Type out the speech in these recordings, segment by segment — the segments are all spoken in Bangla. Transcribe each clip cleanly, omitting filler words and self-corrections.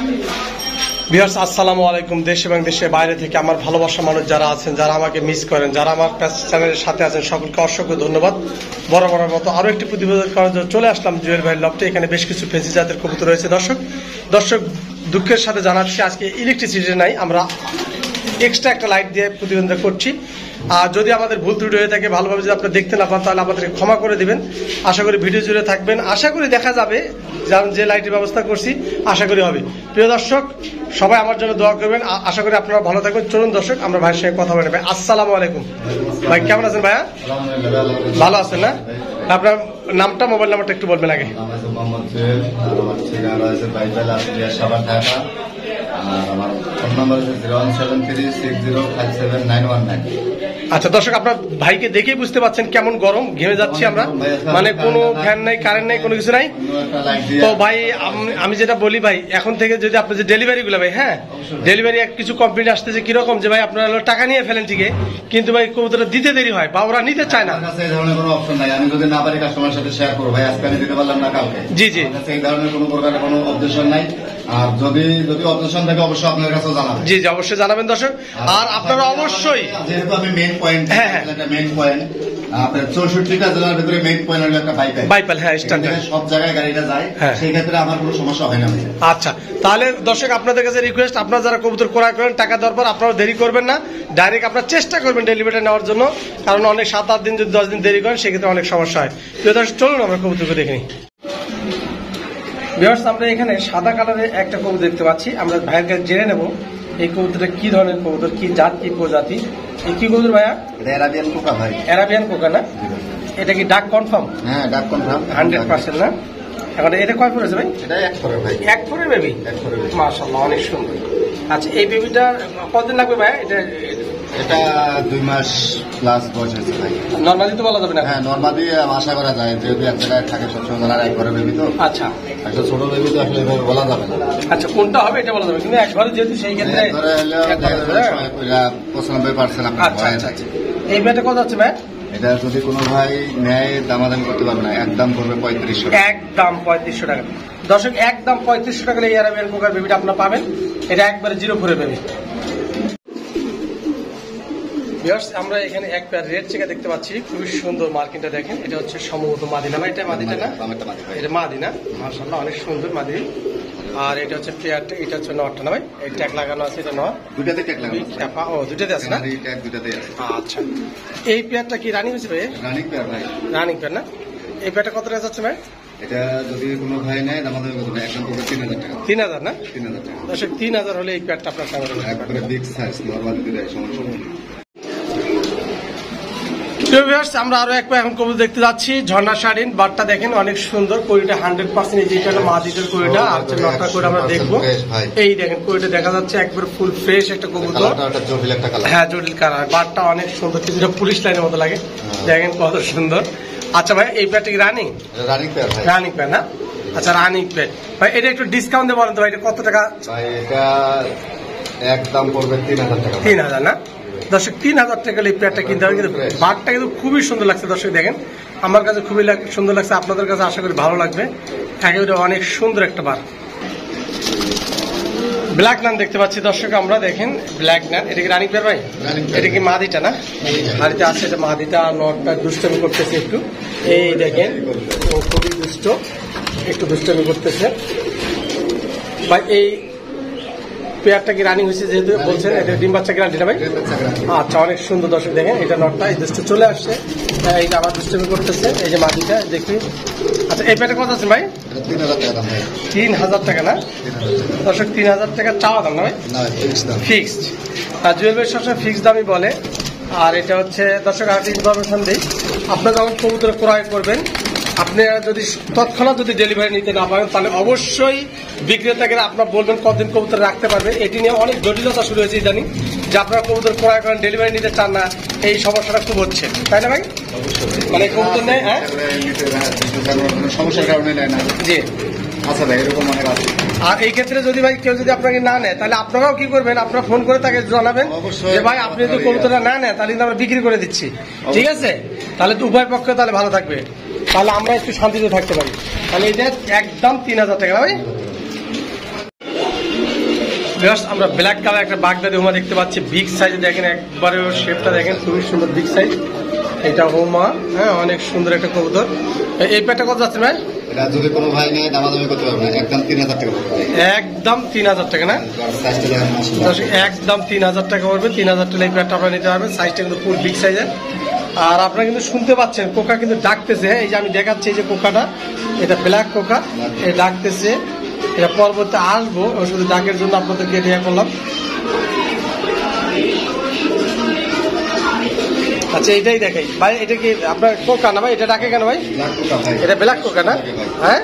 ভিউয়ার্স আসসালামু আলাইকুম। দেশ এবং দেশের বাইরে থেকে আমার ভালোবাসা মানুষ যারা আছেন, যারা আমাকে মিস করেন, যারা আমার চ্যানেলের সাথে আছেন, সকলকে অসংখ্য ধন্যবাদ। বরাবরের মতো আরো একটি প্রতিবেদন করার জন্য চলে আসলাম জুয়েল ভাইয়ের লফটে। এখানে বেশ কিছু ফেন্সি জাতের কবুতর রয়েছে। দর্শক দুঃখের সাথে জানাচ্ছি আজকে ইলেকট্রিসিটি নাই, আমরা এক্সট্রা একটা লাইট দিয়ে প্রতিবেদন করছি। আর যদি আমাদের ভুল ত্রুটি হয়ে থাকে, ভালোভাবে যদি আপনারা দেখতে না পান তাহলে আমাদেরকে ক্ষমা করে দিবেন। আশা করি ভিডিও জুড়ে থাকবেন, আশা করি দেখা যাবে যে লাইটের ব্যবস্থা করছি আশা করি হবে। প্রিয় দর্শক সবাই আমার জন্য দোয়া করবেন, আশা করি আপনারা ভালো থাকবেন। চলুন দর্শক আমরা ভাইয়ের সঙ্গে কথা বলে। ভাই আসসালামু আলাইকুম। ভাই কেমন আছেন ভাইয়া? ভালো আছেন না? আপনার নামটা, মোবাইল নাম্বারটা একটু বলবেন আগে। আচ্ছা দর্শক, আপনার ভাইকে দেখেই বুঝতে পারছেন কেমন গরম, ঘেমে যাচ্ছি আমরা, মানে কোনো ফ্যান নাই, কারেন্ট নাই, কোনো কিছু নাই। তো ভাই আমি যেটা বলি ভাই, এখন থেকে যদি আপনি যে ডেলিভারি গুলো ভাই, হ্যাঁ ডেলিভারি কিছু কমপ্লেন আসতেছে কিরকম যে ভাই আপনারা টাকা নিয়ে ফেলেন ঠিকই, কিন্তু ভাই কবুতরটা দিতে দেরি হয় বা ওরা নিতে চায় না। এই ধরনের কোনো অপশন নাই, আমি যদি না পারি কাস্টমারের সাথে শেয়ার করবো, ভাই আজকে আমি দিতে পারলাম না কালকে। জি জি, এই ধরনের কোনো প্রকারের কোনো অবজেকশন নাই। আর যদি অবজেকশন থাকে অবশ্যই আপনার কাছেও জানাবেন। জি জি, অবশ্যই জানাবেন দর্শক। আর আপনারা অবশ্যই, যেহেতু আমি মেইন পয়েন্ট, মেইন পয়েন্ট আপনার 64টা জেলার ভিতরে মেইন পয়েন্ট হলো একটা বাইপাল, হ্যাঁ স্ট্যান্ডার্ড, সব জায়গায় গাড়িটা যায়, সেই ক্ষেত্রে আমার কোনো সমস্যা হয় না। আচ্ছা তাহলে দর্শক আপনাদের কাছে রিকোয়েস্ট, আপনারা যারা কবুতর ক্রয় করেন টাকা দেওয়ার পর আপনারা দেরি করবেন না, ডাইরেক্ট আপনারা চেষ্টা করবেন ডেলিভারিটা নেওয়ার জন্য, কারণ অনেক 7-8 দিন যদি 10 দিন দেরি করেন সেক্ষেত্রে অনেক সমস্যা হয়। চলুন আমরা কবুতরকে দেখে নিই। ভিউয়ার্স আমরা এখানে সাদা কালারের একটা কবুতর দেখতে পাচ্ছি, আমরা ভাইয়ের কাছে জেনে নেব এই কবুতরটা কি ধরনের কবুতর, কি জাত, কি প্রজাতি। এই কি কবুতর ভাইয়া? এটা অ্যারাবিয়ান কোকা ভাই। অ্যারাবিয়ান কোকা না? এটা কি ডাক কনফার্ম? হ্যাঁ ডাক কনফার্ম 100% না? এখন এটা কয় পড়েছে ভাই? এটা 1 পরে ভাই। 1 পরে বেবি? 1 পরে। মাশাআল্লাহ অনেক সুন্দর। আচ্ছা এই বেবিটা কতদিন লাগবে ভাই? এটা 2 মাস প্লাস বয়স হয়েছে ভাই। নরমালি তো বলা যাবে না? হ্যাঁ নরমালি আশা করা যায়, যেহেতু এক জায়গায় থাকে সবসময় ধরার এক ঘরে বেবি তো। আচ্ছা একটা ছোট বেবি তো আসলে এভাবে বলা যাবে না। আচ্ছা কোনটা হবে এটা বলা যাবে, কিন্তু এক ঘরে যেহেতু সেই ক্ষেত্রে 95% আপনার। আচ্ছা আচ্ছা, এই বেটা কত আছে ভাই? এটা যদি কোনো ভাই নেয় দামাদামি করতে পারবে না, একদম করবে 3500 টাকা। একদম 3500 টাকা। দর্শক একদম 3500 টাকা এই অ্যারাবিয়ান কোকার বেবিটা আপনারা পাবেন। এটা একবারে 0 ফোরে বেবি। ভিউয়ার্স আমরা এখানে এক পেয়ার রেড চেকা দেখতে পাচ্ছি, খুবই সুন্দর। মার্কিনটা দেখেন, এটা হচ্ছে সম্ভবত মাদিনা ভাই। এটা মাদিটা না? এটা মাদিনা, মাশাআল্লাহ অনেক সুন্দর মাদি। আর এটা হচ্ছে পেয়ারটা, এটা হচ্ছে নটটা না ভাই? এই ট্যাগ লাগানো আছে, এটা নট, দুটাতে ট্যাগ লাগানো আছে। ও দুটাতে আছে না? এই ট্যাগ দুটাতেই আছে। আচ্ছা এই পেয়ারটা কি রানিং হয়েছে ভাই? রানিং পেয়ার ভাই। রানিং পেয়ার না? এই পেয়ারটা কত টাকা যাচ্ছে ভাই? এটা যদি কোনো ভাই নেয় দামাদামি করতে হবে, একদম করবে 3000 টাকা। 3000 না? 3000 টাকা। দর্শক 3000 হলে এই পেয়ারটা আপনার সঙ্গে একবারে বিগ সাইজ, নরমাল দিলে সমস্যা নেই। আমরা আরো এক এখন কবুতর দেখতে যাচ্ছি, ঝর্ণা শাড়িন। বারটা দেখেন অনেক সুন্দর, কোরিটা 100% যেটা মাদিটার কোরিটা, আর নটটা কোরিটা আমরা দেখবো। এই দেখেন কোরিটা দেখা যাচ্ছে একবার ফুল ফ্রেশ একটা কবুতর, জটিল একটা কালার। হ্যাঁ জটিল কালার। বারটা অনেক সুন্দর, কিছুটা পুলিশ লাইনের মতো লাগে, দেখেন কত সুন্দর। আচ্ছা ভাই এই পেয়ারটা কি রানিং? রানিং পেয়ার ভাই। রানিং পেয়ার না? আচ্ছা রানিং পেয়ার ভাই, এটা একটু ডিসকাউন্ট দিয়ে বলেন তো ভাই, এটা কত টাকা? ভাই এটা একদম পড়বে 3000 টাকা। 3000 না? দর্শক 3000 টাকা এই পেয়ারটা কিনতে হবে। কিন্তু বারটা কিন্তু খুবই সুন্দর লাগছে দর্শক, দেখেন আমার কাছে খুবই সুন্দর লাগছে, আপনাদের কাছে আশা করি ভালো লাগবে। একেবারে অনেক সুন্দর একটা বার। ব্ল্যাক নান দেখতে পাচ্ছি দর্শক আমরা, দেখেন ব্ল্যাক নান। এটা কি রানিং পেয়ার ভাই? এটা কি মাদিটা না? মাদিটা আছে, এটা মাদিটা। আর নটটা দুষ্টমি করতেছে একটু, এই দেখেন ও খুবই দুষ্ট, একটু দুষ্টমি করতেছে ভাই। এই পেয়ারটা কি রানিং হয়েছে যেহেতু বলছেন, এটা ডিম বাচ্চা গ্যারান্টি না ভাই? আচ্ছা অনেক সুন্দর দর্শক, দেখেন এটা নটটা এই দুষ্ট চলে আসছে, এইটা আবার দুষ্টমি করতেছে। এই যে মাদিটা দেখি। আচ্ছা এই পেয়ারটা কত আছে ভাই? 3000 টাকা ভাই। 3000 টাকা না? দর্শক 3000 টাকা চাওয়া দাম না ভাই? ফিক্সড। আর জুয়েল ভাই সবসময় ফিক্সড দামই বলে। আর এটা হচ্ছে দর্শক আরেকটা ইনফরমেশন দিই, আপনারা যখন কবুতর ক্রয় করবেন, আপনি যদি তৎক্ষণাৎ যদি ডেলিভারি নিতে না পারেন তাহলে অবশ্যই বিক্রেতাকে আপনার বলবেন কতদিন কবুতর রাখতে পারবে। এটি নিয়ে অনেক জটিলতা শুরু হয়েছে জানি, যে আপনারা কবুতর ক্রয় করেন ডেলিভারি নিতে চান না, এই সমস্যাটা খুব হচ্ছে, তাই না ভাই? মানে কবুতর নেই, হ্যাঁ সমস্যার কারণে নেয় না। জি আচ্ছা ভাই এরকম অনেক আছে। আর এই ক্ষেত্রে যদি ভাই কেউ যদি আপনাকে না নেয়, তাহলে আপনারাও কি করবেন, আপনারা ফোন করে তাকে জানাবেন যে ভাই আপনি যদি কবুতরটা না নেয় তাহলে কিন্তু আমরা বিক্রি করে দিচ্ছি, ঠিক আছে? তাহলে তো উভয় পক্ষে তাহলে ভালো থাকবে, তাহলে আমরা একটু শান্তিতে থাকতে পারি। তাহলে এটা একদম 3000 টাকা ভাই। জাস্ট আমরা ব্ল্যাক কালার একটা বাগদাদি হোমা দেখতে পাচ্ছি, বিগ সাইজে দেখেন, একবারে ওর শেপটা দেখেন, খুবই সুন্দর বিগ সাইজ। এটা হোমা, হ্যাঁ, অনেক সুন্দর একটা কবুতর। এই প্যাটটা কত যাচ্ছে ভাই? এটা যদি কোনো ভাই নিয়ে দামাদামি করতে পারবে না, একদম 3000 টাকা পড়বে। একদম 3000 টাকা না? একদম 3000 টাকা পড়বে। 3000 টাকা এই প্যাটটা আপনারা নিতে পারবেন। সাইজটা কিন্তু ফুল বিগ সাইজের। আর আপনারা কিন্তু শুনতে পাচ্ছেন কোকা কিন্তু ডাকতেছে। এই যে আমি দেখাচ্ছি, এই যে কোকাটা, এটা ব্ল্যাক কোকা, এটা ডাকতেছে। এটা পরবর্তী আসবো, শুধু ডাকের জন্য আপনাদেরকে এটা করলাম। আচ্ছা, এটাই দেখাই ভাই। এটা কি আপনার কোকা না ভাই? এটা ডাকে কেন ভাই? এটা ব্ল্যাক কোকা না? হ্যাঁ,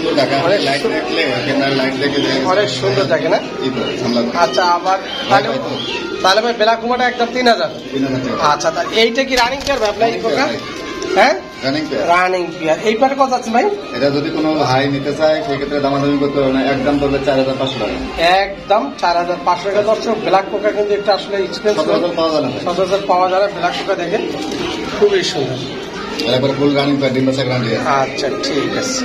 অনেক সুন্দর ডাকে না? আচ্ছা, আবার তাহলে ভাই ব্ল্যাক কোকাটা একদম 3000। আচ্ছা, তা এইটা কি রানিং পেয়ার ভাই আপনার এই কোকা? হ্যাঁ, রানিং পেয়ার। এই পেয়ার কত আছে ভাই? এটা যদি কোনো ভাই নিতে চায় সেক্ষেত্রে দামাদামি করতে হবে না, একদম পড়বে 4500 টাকা। একদম 4500 টাকা। দর্শক, ব্ল্যাক কোকা কিন্তু একটা আসলে এক্সপেন্সিভ, 7000 পাওয়া যায় না। ব্ল্যাক কোকা দেখেন, খুবই সুন্দর, একবার ফুল রানিং পেয়ার, ডিম বাচ্চা গ্যারান্টি। আচ্ছা, ঠিক আছে।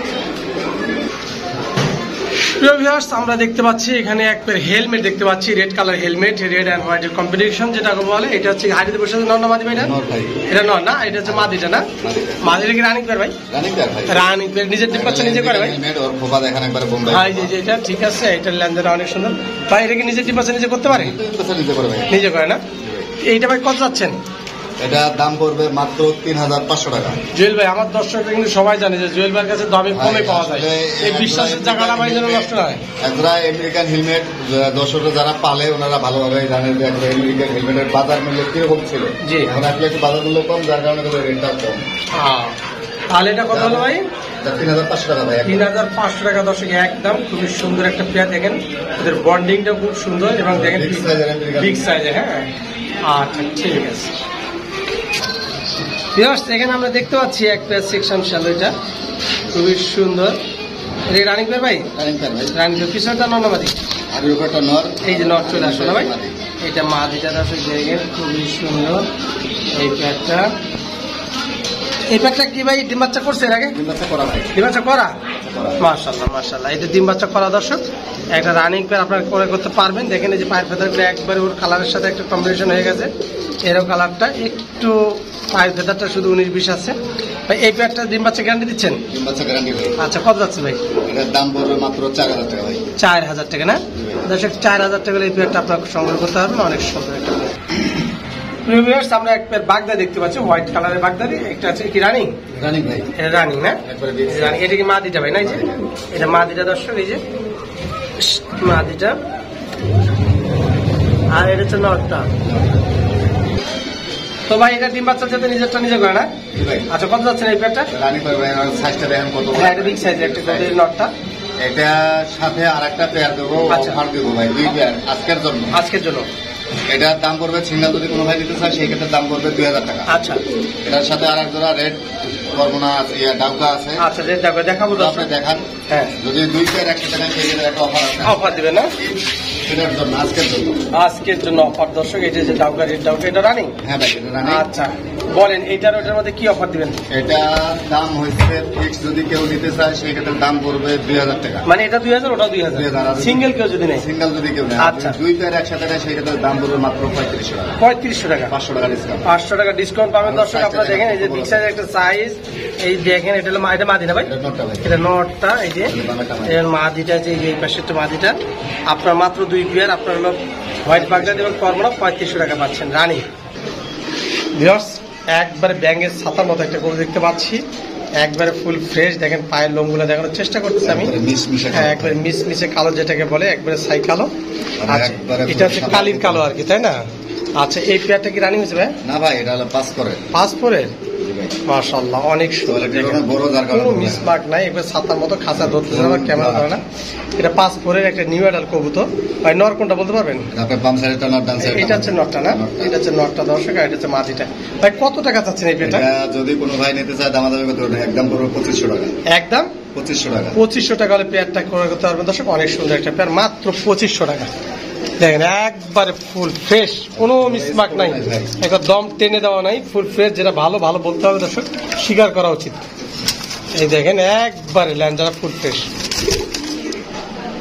প্রিয় ভিউয়ার্স, আমরা দেখতে পাচ্ছি এখানে এক পেয়ার হেলমেট দেখতে পাচ্ছি, red colour helmet, red and হোয়াইটের কম্বিনেশন যেটাকে বলে। এটা হচ্ছে হাড়িতে বসে আছে, নর না মাদি ভাই? না, এটা নর না, এটা হচ্ছে মাদিটা না? মাদিটা কি রানিং পেয়ার ভাই? Running pair. নিজের ডিম বাচ্চা নিজে করে ভাই? ভাই যে এটা ঠিক আছে, এটার লেনদেন অনেক সুন্দর ভাই। এটা কি নিজের ডিম বাচ্চা নিজে করতে পারে? নিজে করে না? এইটা ভাই কত যাচ্ছেন? এটা দাম পড়বে মাত্র 3500 টাকা। জুয়েল ভাই, আমার দর্শকরা কিন্তু সবাই জানে যে জুয়েল ভাইয়ের কাছে দামে কমে পাওয়া যায়। এই বিশ্বাসের জায়গাটা ভাই যেন নষ্ট হয়। একজোড়া আমেরিকান হেলমেট দর্শকরা যারা পালে ওনারা ভালোভাবে জানেন যে আমেরিকান হেলমেটের বাজার মূল্য কিরকম ছিল। জি, এখন আসলে একটু বাজার মূল্য কম, যার কারণে রেটটা কম। তাহলে এটা কত হলো ভাই? 3500 টাকা ভাই। 3500 টাকা। দর্শক, একদম খুবই সুন্দর একটা পেয়ার। দেখেন ওদের বন্ডিংটা খুব সুন্দর এবং দেখেন বিগ সাইজে। হ্যাঁ, আচ্ছা, ঠিক আছে। এখানে আমরা দেখতে পাচ্ছি এক পেয়ার সেকশন শ্যালো, এটা খুবই সুন্দর। এটা রানিং পেয়ার ভাই? Running pair. পিছনটা নর না মাদি? এই যে নর চলে আসলো না ভাই? এটা মাদিটা আছে, দেখেন খুবই সুন্দর এই পেয়ারটা। এই পেয়ারটা কি ভাই ডিম বাচ্চা করছে এর আগে? ডিম বাচ্চা করা? মাশাআল্লাহ, মাশাআল্লাহ। এটা ডিম বাচ্চা করা। দর্শক, একটা রানিং পেয়ার আপনারা করে করতে পারবেন। দেখেন এই যে পায়ের ফেদারগুলো একবারে ওর কালারের সাথে একটা কম্বিনেশন হয়ে গেছে। এরও কালারটা একটু, পায়ের ফেদারটা শুধু 19-20 আছে ভাই। এই পেয়ারটা ডিম বাচ্চা গ্যারান্টি দিচ্ছেন? ডিম বাচ্চা গ্যারান্টি ভাই। আচ্ছা, কত যাচ্ছে ভাই? এটার দাম পড়বে মাত্র 4000 টাকা ভাই। 4000 টাকা না? দর্শক, 4000 টাকা এই পেয়ারটা আপনারা সংগ্রহ করতে পারবেন। অনেক সুন্দর একটা পেয়ার। প্রিভিয়ার্স, আমরা এক পেয়ার বাগদা দেখতে পাচ্ছি, হোয়াইট কালারের বাগদাদি। একটা আছে কি রানিং? রানিং ভাই। এটা রানিং না? এটা কি মাদিটা ভাই? না, এই যে এটা মাদিটা। দর্শক, এই যে মাদিটা, আর এটা হচ্ছে নটটা। তো ভাই, এটা ডিম বাচ্চার সাথে নিজেরটা নিজে করে না? আচ্ছা, কত যাচ্ছে এই পেয়ারটা? রানিং ভাই, সাইজটা দেখেন কত। হ্যাঁ, এটা বিগ সাইজের একটা নটটা। এটা সাথে আরেকটা পেয়ার দেবো, অফার দেবো ভাই, 2 পেয়ার আজকের জন্য। এটার দাম পড়বে, সিঙ্গেল যদি কোনো ভাই নিতে চায় সেই ক্ষেত্রে দাম পড়বে 2000 টাকা। আচ্ছা, এটার সাথে আর এক জোড়া রেড বর্মনা ডাউকা আছে। আচ্ছা, রেড ডাউকা দেখাবো, আপনি দেখান। হ্যাঁ, যদি 2 পেয়ার 100 টাকা সেই ক্ষেত্রে একটা অফার আছে। অফার দিবেন না? এটার জন্য আজকের জন্য অফার। দর্শক, এটা যে ডাউকা, রেড ডাউকা, এটা রানিং? হ্যাঁ ভাই, এটা রানিং। আচ্ছা, বলেন এইটার ওটার মধ্যে কি অফার দিবেন? এটা দাম হচ্ছে ফিক্স, যদি কেউ নিতে চায় সেই ক্ষেত্রে দাম পড়বে 2000 টাকা। মানে এটা 2000, ওটা 2000। সিঙ্গেল কেউ যদি নেয়? সিঙ্গেল যদি কেউ নেয়, আচ্ছা, 2 পেয়ার 100 টাকা সেই ক্ষেত্রে দাম পড়বে মাত্র 3500 টাকা। 3500 টাকা। 500 টাকা ডিসকাউন্ট। 500 টাকা ডিসকাউন্ট পাবেন। দর্শক, আপনারা দেখেন এই যে বিগ সাইজের একটা সাইজ। এই দেখেন, এটা হলো এটা মাদি না ভাই? এটা নটটা। এই যে এর মাদিটা, যে এই পাশেরটা মাদিটা। আপনার মাত্র 2 পেয়ার আপনার হলো হোয়াইট বাগদাদি এবং কর্মরা 3500 টাকা পাচ্ছেন রানিং। ভিউয়ার্স, একবারে ব্যাঙের ছাতার মতো একটা গরু দেখতে পাচ্ছি, একবারে ফুল ফ্রেশ। দেখেন পায়ের লোমগুলো দেখানোর চেষ্টা করতেছি আমি। একবারে মিশমিশে কালো যেটাকে বলে, একবারে ছাই কালো। আচ্ছা, এটা হচ্ছে কালির কালো আর কি, তাই না? আচ্ছা, এই পেয়ারটা কি রানিং হয়েছে ভাই? না ভাই, এটা হলো 5 পরের। মাশাআল্লাহ, অনেক সুন্দর। কোনো মিসমার্ক নাই, একবার ছাতার মতো খাঁচা ধরতেছে না, ক্যামেরা ধরে না। এটা 5 পরের একটা নিউ অ্যাডাল কবুতর ভাই। নর কোনটা বলতে পারবেন? এটা হচ্ছে নটটা না? এটা হচ্ছে নটটা। দর্শক, আর এটা হচ্ছে মাদিটা। ভাই, কত টাকা চাচ্ছেন এই পেয়ারটা? যদি কোনো ভাই নিতে চায় দামাদামি করতে পারবে, একদম পড়বে 2500 টাকা। একদম 2500 টাকা। 2500 টাকা হলে পেয়ারটা ক্রয় করতে পারবেন। দর্শক, অনেক সুন্দর একটা পেয়ার, মাত্র 2500 টাকা। দেখেন, একবারে ফুল ফ্রেশ, কোনো মিসমার্ক নাই, একটা দম টেনে দেওয়া নাই, ফুল ফ্রেশ। যেটা ভালো ভালো বলতে হবে দর্শক, স্বীকার করা উচিত। এই দেখেন, একবারে ল্যান্ডারা ফুল ফ্রেশ।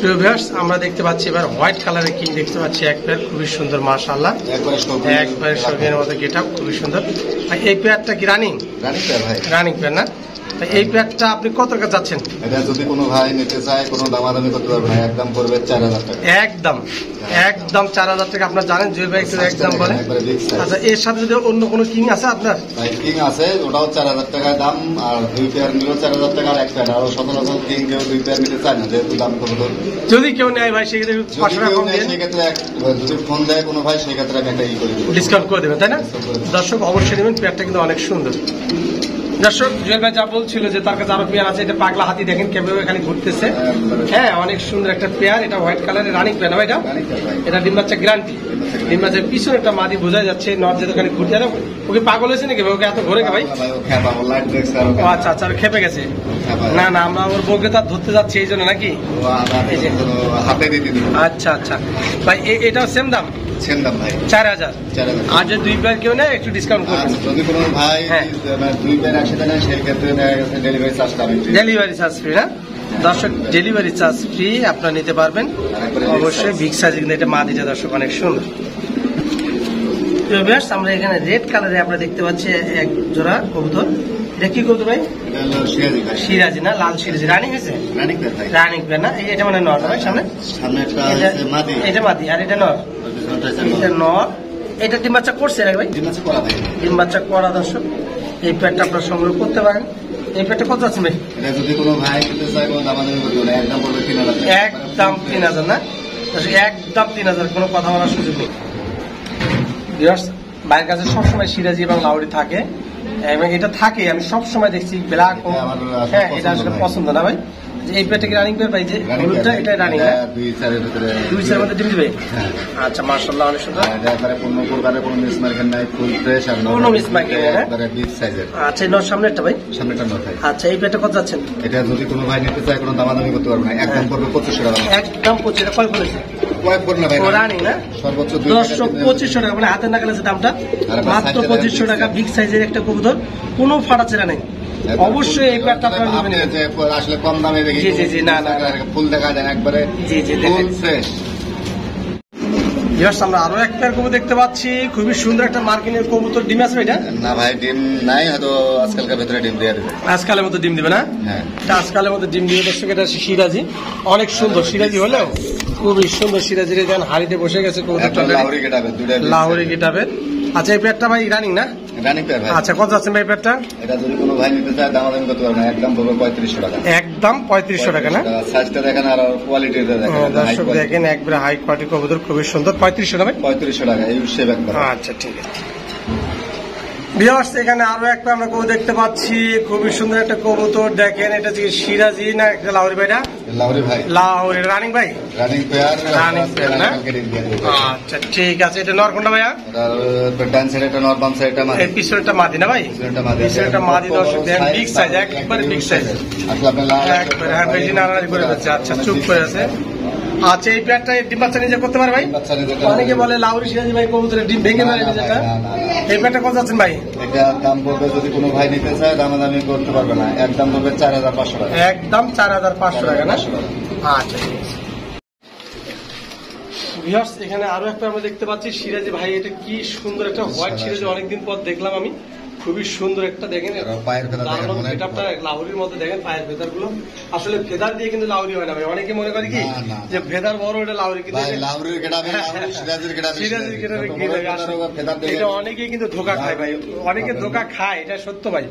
প্রিয় ভিউয়ার্স, আমরা দেখতে পাচ্ছি এবার হোয়াইট কালারের কিং দেখতে পাচ্ছি এক পেয়ার, খুবই সুন্দর মাশাআল্লাহ, একবারে শৌখিনের মতো গেটআপ, খুবই সুন্দর। আর এই পেয়ারটা কি রানিং? রানিং পেয়ার না? এই পেয়ারটা আপনি কত টাকা যাচ্ছেন? এটা যদি কোনো ভাই নিতে চায় কোনো দামাদামি করতে পারবে না, একদম পড়বে 4000 টাকা। একদম 4000 টাকা। আপনার জানেন জুয়েল ভাই একদম বলে। আচ্ছা, এর সাথে যদি অন্য কোনো কিং আছে আপনার? কিং আছে, ওটাও 4000 টাকায় দাম। আর 2 পেয়ার নিলেও 4000 টাকা, আর এক পেয়ার। আর সচরাচর কিং কেউ 2 পেয়ার নিতে চায় না, যেহেতু দাম কত। যদি কেউ নেয় ভাই সেক্ষেত্রে 500 টাকা কম দিয়ে, সেক্ষেত্রে যদি ফোন দেয় কোনো ভাই সেক্ষেত্রে আমি একটা করে দেবো, ডিসকাউন্ট করে দেবেন, তাই না? দর্শক অবশ্যই নেবেন, পেয়ারটা কিন্তু অনেক সুন্দর। দর্শক জুয়েল ভাই যা বলছিল যে তার কাছে আরো পেয়ার আছে, এটা পাগলা হাতি দেখেন কেমন এখানে ঘুরতেছে। হ্যাঁ, অনেক সুন্দর একটা পেয়ার। এটা হোয়াইট কালারের রানিং পেয়ার না ভাই? এটা ডিম বাচ্চা গ্যারান্টি। ডিম বাচ্চার পিছনে একটা মাদি বোঝা যাচ্ছে, নর যে দোকানে ঘুরতে যাবে। ওকে পাগল হয়েছে নাকি ওকে এত ঘুরে ভাই? আচ্ছা আচ্ছা, খেপে গেছে। না না, আমরা ওর বউকে তার ধরতে যাচ্ছি এই জন্য নাকি? আচ্ছা আচ্ছা ভাই, এটাও সেম দাম? সেম দাম ভাই, 4000। আর যে 2 পেয়ার কেউ নেয় একটু ডিসকাউন্ট করবেন। যদি কোনো ভাই 2 পেয়ার একসাথে নেয় সেই ক্ষেত্রে ডেলিভারি চার্জ পাবেন। ডেলিভারি চার্জ ফ্রি না? দর্শক ডেলিভারি চার্জ ফ্রি, আপনারা নিতে পারবেন অবশ্যই। বিগ সাইজ কিন্তু এটা মাদিটা দর্শক অনেক সুন্দর। আমরা এখানে রেড কালারে আমরা দেখতে পাচ্ছি এক জোড়া কবুতর। এটা কি কবুতর ভাই? সিরাজি না? লাল সিরাজি। রানিং হয়েছে? রানিং পেয়ার না? এটা মানে নর ভাই? সামনে এটা মাদি, আর এটা নর? এটা নর। এটা ডিম বাচ্চা করছে নাকি ভাই? ডিম বাচ্চা করা দর্শক। এই পেয়ারটা আপনারা সংগ্রহ করতে পারেন। এই পেয়ারটা কত আছে ভাই? যদি কোনো ভাই কিনতে চায় কোনো দামাদামি করবে না, একদম পড়বে 3000। একদম 3000 না? একদম 3000, কোনো কথা বলার সুযোগ নেই। ভাইয়ের কাছে সবসময় সিরাজি এবং লাউরি থাকে, এবং এটা থাকে আমি সবসময় দেখছি ব্ল্যাক। হ্যাঁ, এটা আসলে পছন্দ না ভাই। এই পেয়ারটা কি রানিং পেয়ার ভাই? যে হলুদটা এটা রানিং না? 2-4 মধ্যে ডিম দিবে? আচ্ছা মাশাআল্লাহ, অনেক সুন্দর। কোনো প্রকারের কোনো মিস মার্কেট নাই, ফুল ফ্রেশ আর কোনো মিস মার্কেট নাই, বিগ সাইজের। আচ্ছা, এই নর সামনেরটা ভাই? সামনেটা নর ভাই। আচ্ছা, এই পেয়ারটা কত যাচ্ছেন? এটা যদি কোনো ভাই নিতে চায় কোনো দামাদামি করতে পারবে না, একদম পড়বে 2500 টাকা। একদম 2500 টাকা। কয় বলেছে? কয়েক পড়বে না ভাই, রানিং না? সর্বোচ্চ 2500 টাকা, মানে হাতের নাগালে আছে দামটা মাত্র 2500 টাকা। বিগ সাইজের একটা কবুতর, কোনো ফাটাচেরা নেই। অবশ্যই এই পেয়ারটা আপনারা নেবেন। আসলে কম দামে দেখি। জি জি, না না, ফুল দেখা যায় একবারে। জি জি, ফুল ফ্রেশ। আমরা আরো এক পেয়ার কবুতর দেখতে পাচ্ছি, খুবই সুন্দর একটা মার্কিনের কবুতর। ডিম আছে এটা? না ভাই, ডিম নাই, হয়তো আজকালকার ভিতরে ডিম দিয়ে দেবে। আজকালের মতো ডিম দিবে না? হ্যাঁ, আজকালের মতো ডিম দিবে দর্শক। এটা সিরাজি, অনেক সুন্দর সিরাজি হলেও খুবই সুন্দর সিরাজি। দেখেন হাড়িতে বসে গেছে কবুতরটা, লাহোরি গেটাবে। আচ্ছা, এই পেয়ারটা ভাই রানিং না? রানিং পেয়ার ভাই। আচ্ছা, কত আছেন ভাই পেয়ারটা? এটা যদি কোনো ভাই নিতে চায় দামাদামি করতে পারবে না, একদম পড়বে 3500 টাকা। একদম 3500 টাকা না? সাইজটা দেখেন আর কোয়ালিটিটা দেখেন। দর্শক দেখেন একবারে হাই কোয়ালিটি কবুতর, খুবই সুন্দর। 3500 টাকা? 3500 টাকা এই শেপ একবার। আচ্ছা ঠিক আছে। ভিউয়ার্স, এখানে আরো একটা আমরা কবুতর দেখতে পাচ্ছি, খুবই সুন্দর একটা কবুতর। দেখেন এটা কি সিরাজি না একটা লাহোরি ভাই? লাহোরি ভাই। লাহোরি রানিং ভাই? Running pair. রানিং পেয়ার না? আচ্ছা ঠিক আছে। এটা নর কোনটা ভাইয়া? ডান সাইড এটা নর, বাম সাইড এটা মাদি। এই পিছনেরটা মাদি না ভাই? পিছনেরটা মাদি দর্শক দেখেন, বিগ সাইজ, একবারে বিগ সাইজ। আসলে আপনি একবারে হ্যাঁ, বেশি নাড়ানাড়ি করে যাচ্ছে। আচ্ছা, চুপ করে আছে। আচ্ছা, এই পেয়ারটা ডিম বাচ্চা নিজে করতে পারে ভাই? অনেকে বলে লাহোরি সিরাজি ভাই কবুতরের ডিম ভেঙে মারে নিজেটা। এই পেয়ারটা কত যাচ্ছেন ভাই? এটা দাম পড়বে, যদি কোনো ভাই নিতে চায় দামাদামি করতে পারবে না, একদম পড়বে 4500 টাকা। একদম 4500 টাকা না? আচ্ছা ঠিক আছে। ভিউয়ার্স, এখানে আরো একটা আমরা দেখতে পাচ্ছি সিরাজি ভাই। এটা কি সুন্দর একটা হোয়াইট সিরাজি, অনেকদিন পর দেখলাম আমি। খুবই সুন্দর একটা, দেখেন পায়ের ফেদার লাহোরির মধ্যে দেখেন পায়ের ফেদার গুলো। আসলে ফেদার দিয়ে কিন্তু লাহোরি হয় না ভাই, অনেকে মনে করে কি যে ফেদার বড় এটা লাহোরি, কিন্তু এটা অনেকেই কিন্তু ধোকা খায় ভাই, অনেকে ধোকা খায়, এটা সত্য ভাই।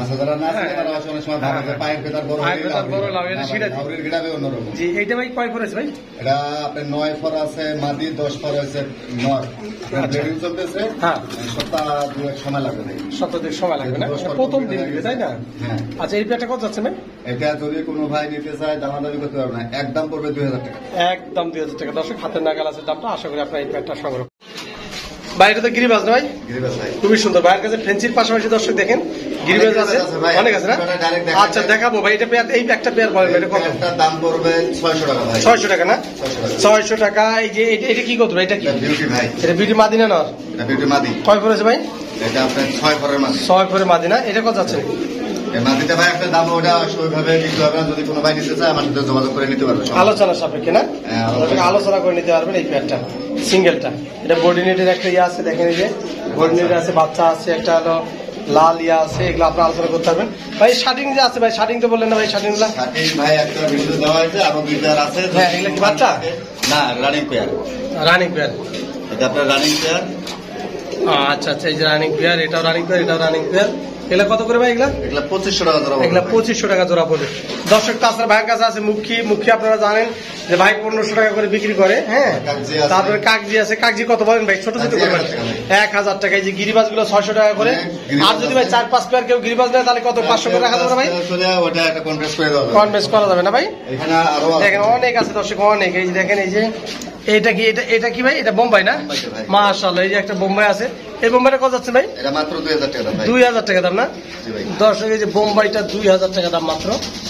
জি, এইটা ভাই কয় ফর আছে ভাই? এটা আপনার 9 ফর আছে মাদি, 10 ফর আছে নর। চলতেছে, হ্যাঁ, সপ্তাহ 2 সময় লাগবে ভাই। সময় লাগবে না? প্রথম দিন দিবে, তাই না? আচ্ছা, এই পেয়ারটা কত যাচ্ছে ভাই? এটা যদি কোনো ভাই নিতে চায় দামাদামি করতে পারবে না, একদম পড়বে 2000 টাকা। একদম 2000 টাকা। দর্শক হাতের নাগাল আছে দামটা। আশা করি আপনার এই পেয়ারটা সংগ্রহ। ভাই, এটা তো গিরিবাজ না ভাই? গিরিবাজ ভাই, খুবই সুন্দর। ভাইয়ের কাছে ফেন্সির পাশাপাশি দর্শক দেখেন গিরিবাজ আছে, অনেক আছে না? আচ্ছা, দেখাবো ভাই। এটা পেয়ার, এই একটা পেয়ার বলেন এটা কত? দাম পড়বে 600 টাকা ভাই। 600 টাকা না? 600 টাকা। এই যে এটা কি করতে ভাই? এটা কি বিউটি ভাই? এটা বিউটি মাদি না নর? এটা বিউটি মাদি। কয় ফর আছে ভাই? এটা আপনার 6 ফরের মাদি। 6 ফরের মাদি না? এটা কত যাচ্ছে? মাটিটা ভাই একটা দাম ওটা ওইভাবে দিতে হবে না, যদি কোনো ভাই নিতে চায় আমার সাথে যোগাযোগ করে নিতে পারবে। আলোচনা সাপেক্ষে না, আলোচনা করে নিতে পারবেন। এই পেয়ারটা সিঙ্গেলটা, এটা বডি নেটের একটা ইয়ে আছে, দেখেন এই যে বডি নেটের আছে, বাচ্চা আছে, একটা হলো লাল ইয়া আছে, এগুলো আপনার আলোচনা করতে পারবেন। ভাই শার্টিং যে আছে ভাই, শার্টিং তো বললেন না ভাই, শার্টিং গুলা ভাই একটা ভিডিও দেওয়া হয়েছে, আরো 2 পেয়ার আছে। হ্যাঁ, এগুলো কি বাচ্চা না? Running pair. রানিং পেয়ার, এটা আপনার রানিং পেয়ার। আচ্ছা আচ্ছা, এই যে রানিং পেয়ার, এটাও রানিং পেয়ার, এটাও রানিং পেয়ার। এগুলা কত করে ভাই? এগুলা 2500 টাকা জোড়া। এগুলা 2500 টাকা জোড়া পড়বে। দর্শক তাছাড়া ভাইয়ের কাছে আছে মুখী আপনারা জানেন যে ভাই 1500 টাকা করে বিক্রি করে। হ্যাঁ, তারপরে কাগজি আছে। কাগজি কত বলেন ভাই? ছোট ছোট করবেন 1000 টাকা। এই যে গিরিবাজ গুলো 600 টাকা করে। আর যদি ভাই 4-5 পেয়ার কেউ গিরিবাজ নেয় তাহলে কত? 500 করে রাখা যাবে ভাই? ওটা একটা কনফারেন্স করে দেওয়া যাবে। কনফারেন্স করা যাবে না ভাই? এখানে আরো দেখেন অনেক আছে দর্শক, অনেক। এই যে দেখেন, এই যে এটা কি, এটা কি ভাই? এটা বোম্বাই না? মাশাআল্লাহ, এই যে একটা বোম্বাই আছে। এই বোম্বাইটা কত যাচ্ছে ভাই? এটা মাত্র 2000 টাকা দাম ভাই। 2000 টাকা দাম না দর্শক? এই যে বোম্বাইটা 2000 টাকা দাম মাত্র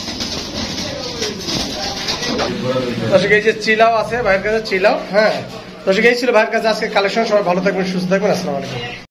দর্শক। এই যে চিলাও আছে ভাইয়ের কাছে, চিলাও। হ্যাঁ দর্শক, এই ছিল ভাইয়ের কাছে আজকে কালেকশন। সবাই ভালো থাকবেন, সুস্থ থাকবেন। আসসালামু আলাইকুম।